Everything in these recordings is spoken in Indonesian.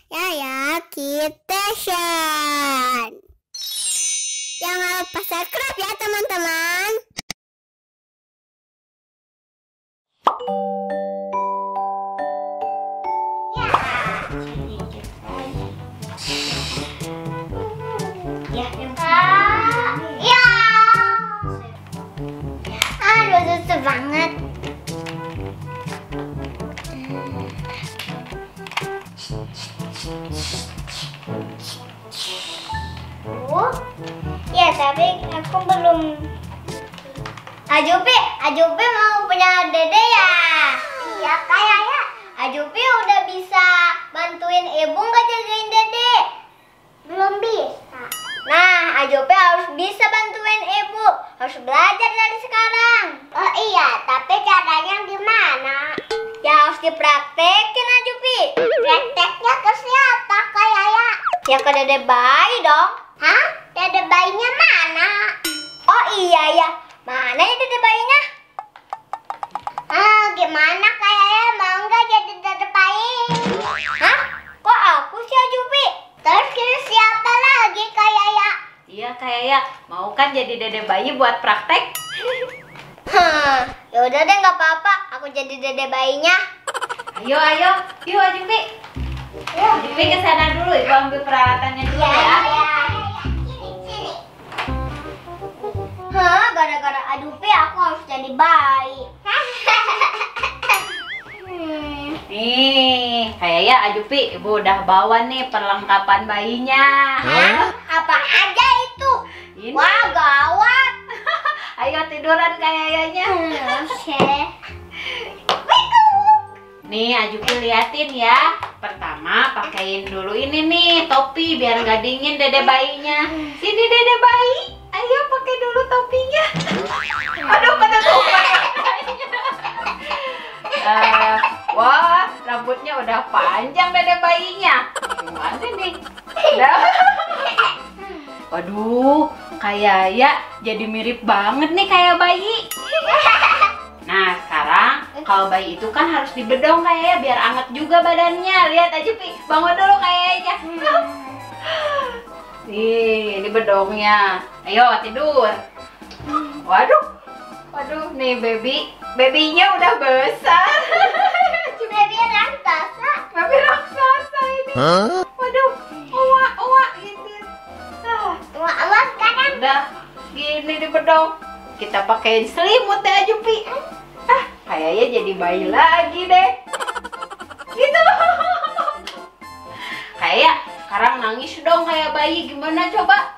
Yaya Kitchen. Jangan lupa subscribe ya teman-teman. Aduh, susah banget. Ya, tapi aku belum. Ajupi mau punya dede ya? Iya, kayaknya. Ajupi udah bisa bantuin ibu nggak jagain dede? Belum bisa. Nah, Ajupi harus bisa bantuin ibu. Harus belajar dari sekarang. Oh iya, tapi caranya gimana? Ya harus dipraktekin, Ajupi. Prakteknya ke siapa, Kayaya? Ya ke dede bayi dong. Hah? Dede bayinya mana? Oh iya ya. Mana ya dede bayinya? Gimana Kayaya? Mau nggak jadi dede bayi? Hah? Kok aku sih, Ajupi? Terus kira siapa lagi, Kayaya? Iya, Kayaya. Mau kan jadi dede bayi buat praktek? Ya udah deh, nggak apa-apa. Aku jadi dede bayinya. Ayo, yuk Ajupi. Ajupi ke sana dulu, ibu ambil peralatannya dulu ya. Sini. Gara-gara Ajupi aku harus jadi bayi. Nih, Kayaya, Ajupi, ibu udah bawa nih perlengkapan bayinya. Apa aja itu? Ini. Wah, gawat. Ayo tiduran Kayayanya. Nih, Ajupi liatin ya. Pertama, pakein dulu ini nih topi biar nggak dingin dede bayinya. Sini dede bayi, ayo pakai dulu topinya. Aduh, ketutupan. Wah, rambutnya udah panjang dede bayinya. Gimana nih? Udah. Waduh, Kayaya jadi mirip banget nih kayak bayi. Nah, sekarang kalau bayi itu kan harus dibedong Kayaya biar anget juga badannya. Lihat aja, Pi. Bangun dulu Kayaya. Nih, ini bedongnya. Ayo tidur. Waduh, nih babynya udah besar. Baby raksasa. Baby raksasa ini. Waduh, owa gitu. Wah, sekarang. Udah gini dibedong. Kita pakein selimut deh Ajupi. Kayaknya jadi bayi lagi deh. Gitu. Kayak sekarang nangis dong kayak bayi. Gimana coba?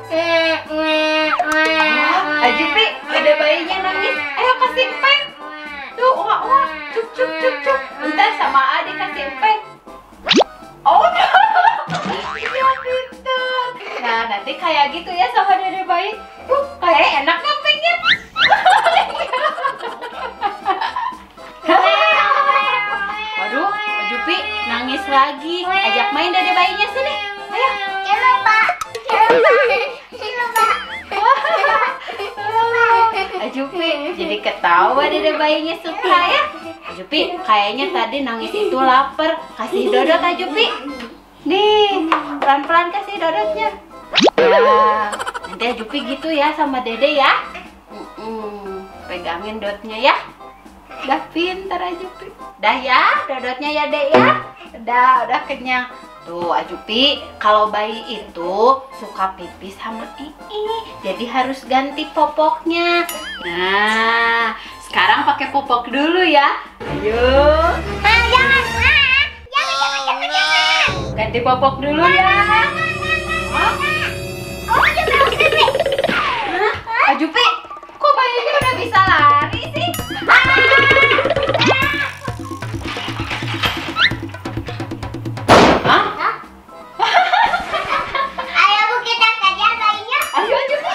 Ajupi, ada bayinya nangis. Ayo kasih empeng. Tuh, wah, cup. Bentar sama adik kasih empeng. Oh, iya pintar. Nah, nanti kayak gitu ya sama dede bayi. Kayak enak empengnya. Waduh, Ajupi nangis lagi. Ajak main dede bayinya sini. Ayo. Ajupi jadi ketawa dede bayinya suka ya. Ajupi kayaknya tadi nangis itu lapar. Kasih dodot Ajupi. Nih, pelan-pelan kasih dodotnya. Nah, nanti Ajupi gitu ya sama dede ya. Pegangin dotnya ya. Udah pintar Ajupi. Dah ya, dodotnya ya dek ya. Udah kenyang. Tuh Ajupi, kalau bayi itu suka pipis sama jadi harus ganti popoknya. Nah, sekarang pakai popok dulu ya. Ayo. Jangan. Ganti popok dulu ya. Ajupi, kok bayinya udah bisa lari sih? Ayo Bu, kita kejar bayinya. Ayo Ajupi.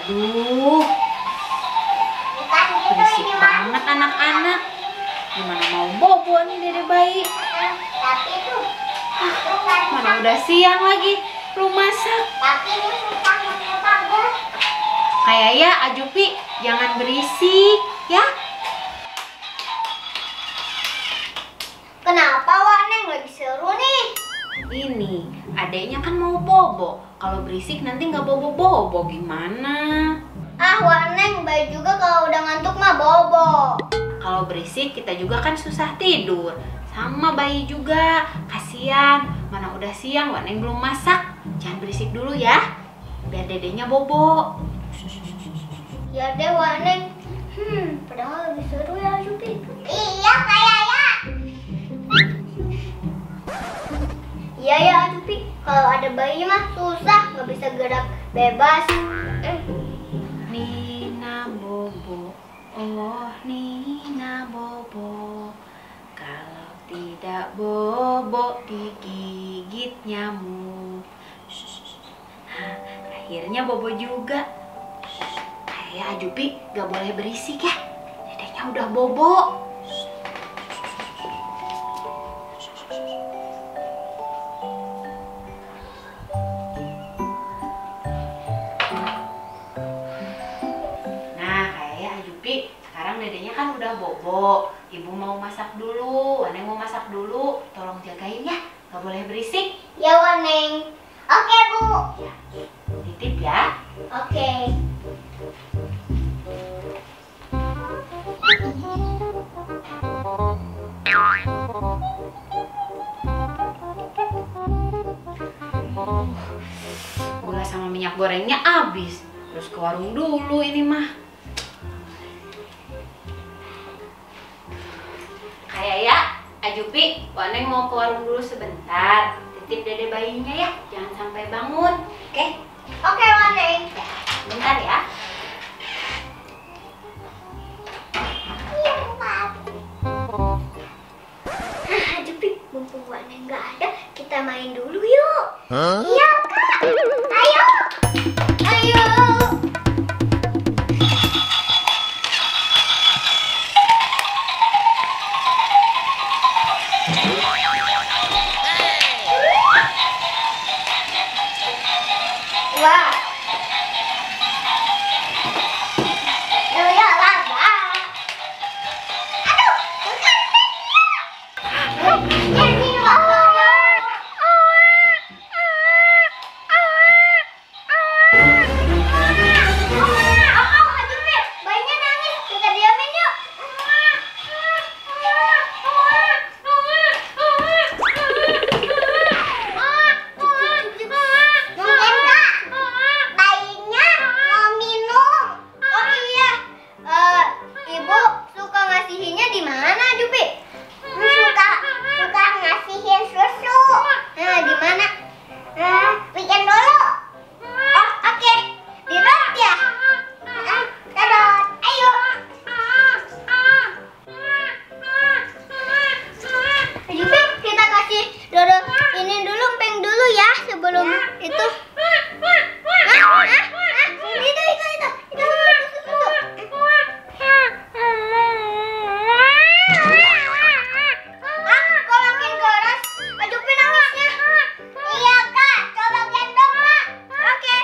Aduh, Bukan gitu berisik ini, Wan. banget anak-anak. Gimana mau bobo nih dede bayi? Tapi itu bukan. Mana udah siang lagi, belum masak. Tapi ini susah pakai pagar. Kayak ya, Ajupi, jangan berisik, ya. Kenapa Waneng lagi seru nih? Ini, adeknya kan mau bobo. Kalau berisik nanti nggak bobo-bobo, gimana? Ah Waneng, baik juga kalau udah ngantuk mah bobo. Kalau berisik kita juga kan susah tidur. Sama bayi juga, kasihan. Mana udah siang, Waneng belum masak. Jangan berisik dulu ya, biar dedenya bobo. Ya deh Waneng. Padahal lebih seru ya Jupi. Iya kayaknya. Iya ya Jupi, kalau ada bayi mah susah, nggak bisa gerak bebas. Nina bobo, oh Nina bobo. Kalau tidak bobo digigit nyamuk. Nah, akhirnya bobo juga. Kayak Ajupi gak boleh berisik ya. Dedeknya udah bobo. Nah, kayak Ajupi sekarang dedeknya kan udah bobo. Ibu mau masak dulu, Waneng mau masak dulu. Tolong jagain ya, gak boleh berisik. Ya Waneng. Oke Bu. Ya, titip ya. Oke. Gula sama minyak gorengnya habis. Terus ke warung dulu ini mah. Kayak ya, Ajupi, Waneng mau ke warung dulu sebentar. Titip dede bayinya ya, jangan sampai bangun. Oke? Oke Waneng. Ya, bentar ya. Iya Pak. Nah Jupi, mumpung Waneng nggak ada, kita main dulu yuk. Iya Kak. Ayo. Ayo. Wah. Ya laba. Aduh, bukan ini bahaya. Bayinya nangis, kita diamin yuk. Mungkin Kak, bayinya mau minum. Oh iya, Ibu suka ngasihinnya di mana, Jupi? Suka ngasihin susu. Nah, di mana? Bikin dulu. Oh, oke. Di dot ya? Sedot. Ayo. Jupi, kita kasih Dodo ini dulu, empeng dulu ya sebelum itu. Itu. Kok makin keras? Jupi nangisnya. Iya Kak, coba gendong Kak. Oke.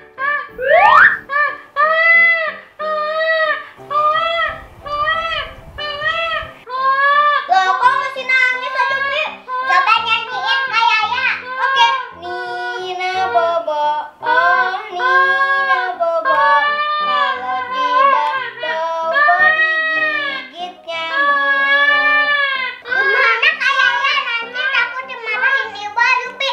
Loh, kok masih nangis Jupi? Coba nyanyiin kayak ya. Oke. Nina bobo, oh Nina bobo. Kalau tidak bobo digigit nyamuk. Gimana kayaknya nanti aku dimarahin ibu Jupi.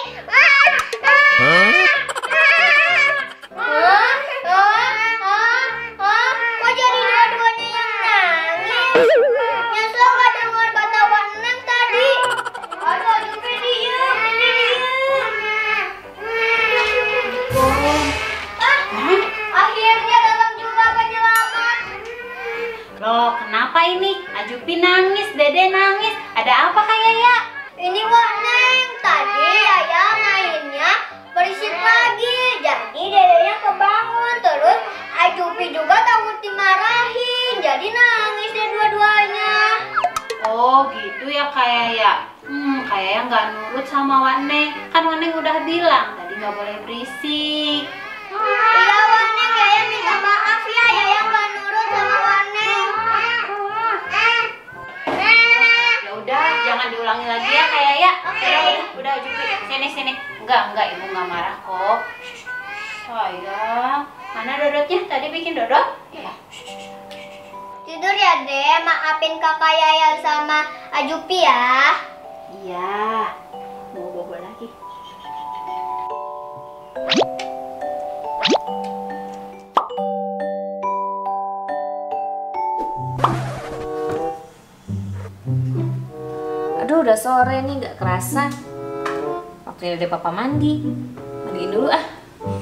Kok jadi dua-duanya yang nangis? Nyesel gak dengar kata Waneng tadi. Aduh Jupi diem, ini diem. Akhirnya datang juga penyelamat. Loh, kenapa ini? Ajupi nangis, dede nangis. Ada apa kayak ya? Ini Waneng, tadi ayah mainnya berisik lagi. Jadi dedenya kebangun, terus gitu ya kayak ya? Kayak nggak nurut sama Waneng. Kan Waneng udah bilang tadi nggak boleh berisik. Iya Waneng, Yaya minta maaf ya, Yaya nggak nurut sama Waneng. Ya udah, jangan diulangi lagi ya kayak ya. Oke. Udah Jupi, sini. Enggak, ibu nggak marah kok. Sayang, mana Dodotnya? Tadi bikin Dodot? Ya. Tidur ya Dek, maafin kakak Yaya sama Ajupi ya. Iya. Mau bobo lagi. Aduh, udah sore nih, nggak kerasa. Waktunya udah papa mandi. Mandiin dulu ah.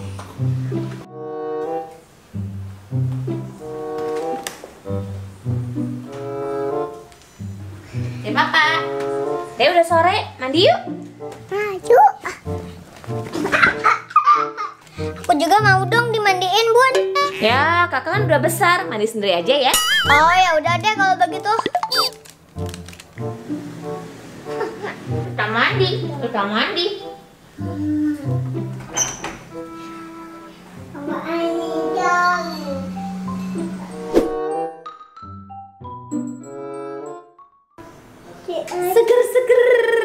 Terima Kak. Deh udah sore, mandi yuk. Maju. Aku juga mau dong dimandiin, Bun. Ya, kakak kan udah besar, mandi sendiri aja ya. Oh ya udah deh kalau begitu. Kita mandi. Seger.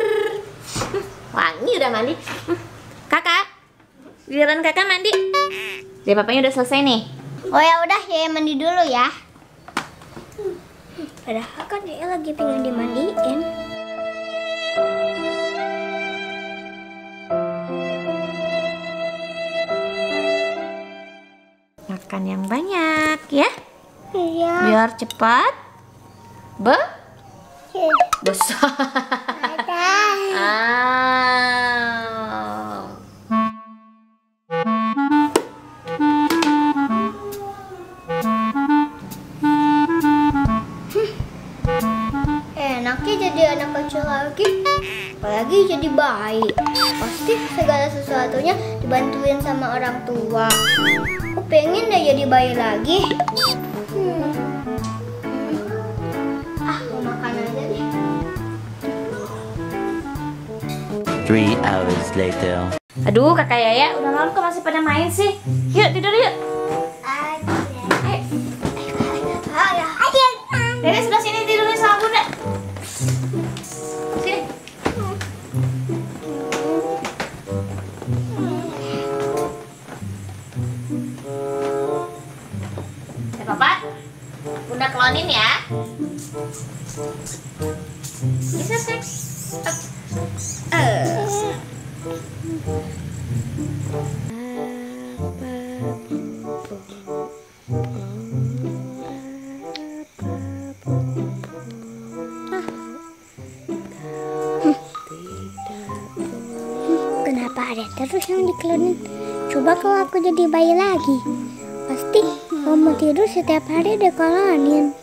Wangi udah mandi. Kakak, giliran kakak mandi. Deh papanya udah selesai nih. Oh ya udah, Yaya mandi dulu ya. Padahal kan Yaya lagi pengen dimandiin. Makan yang banyak ya, Iya. biar cepat besar. Ah. Enaknya jadi anak kecil lagi, apalagi jadi bayi. Pasti segala sesuatunya dibantuin sama orang tua. Aku pengen deh jadi bayi lagi. Mau makan aja deh. 3 hours later. Aduh kakak Yaya, udah malam kok masih pada main sih? Yuk tidur yuk. Ayo. Dede sebelah sini tidurnya sama bunda. Sini. Papa, bunda klonin ya. Bisa sih. Kenapa ada terus yang diklonin? Coba kalau aku jadi bayi lagi, pasti kalau mau tidur setiap hari diklonin.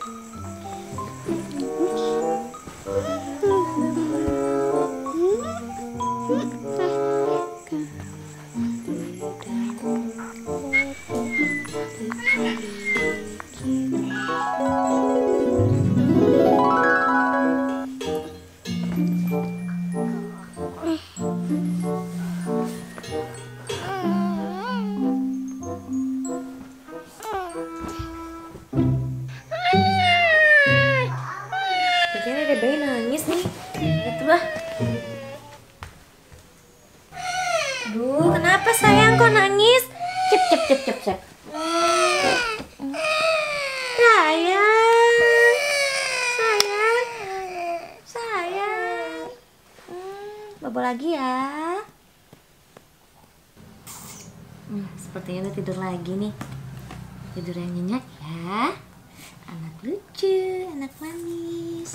Kayaknya ada bayi nangis nih. Gitu lah. Aduh, kenapa sayang kok nangis? Cep. Sayang. Bobo lagi ya. Sepertinya udah tidur lagi nih. Tidur yang nyenyak ya. Anak lucu, anak manis.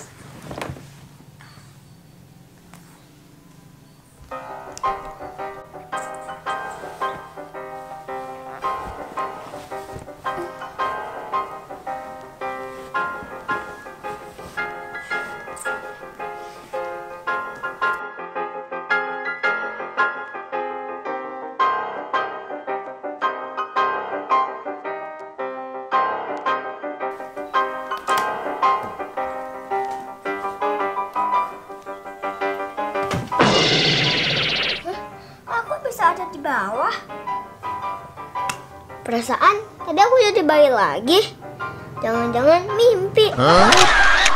bisa ada di bawah? Perasaan tadi aku jadi bayi lagi. Jangan-jangan mimpi.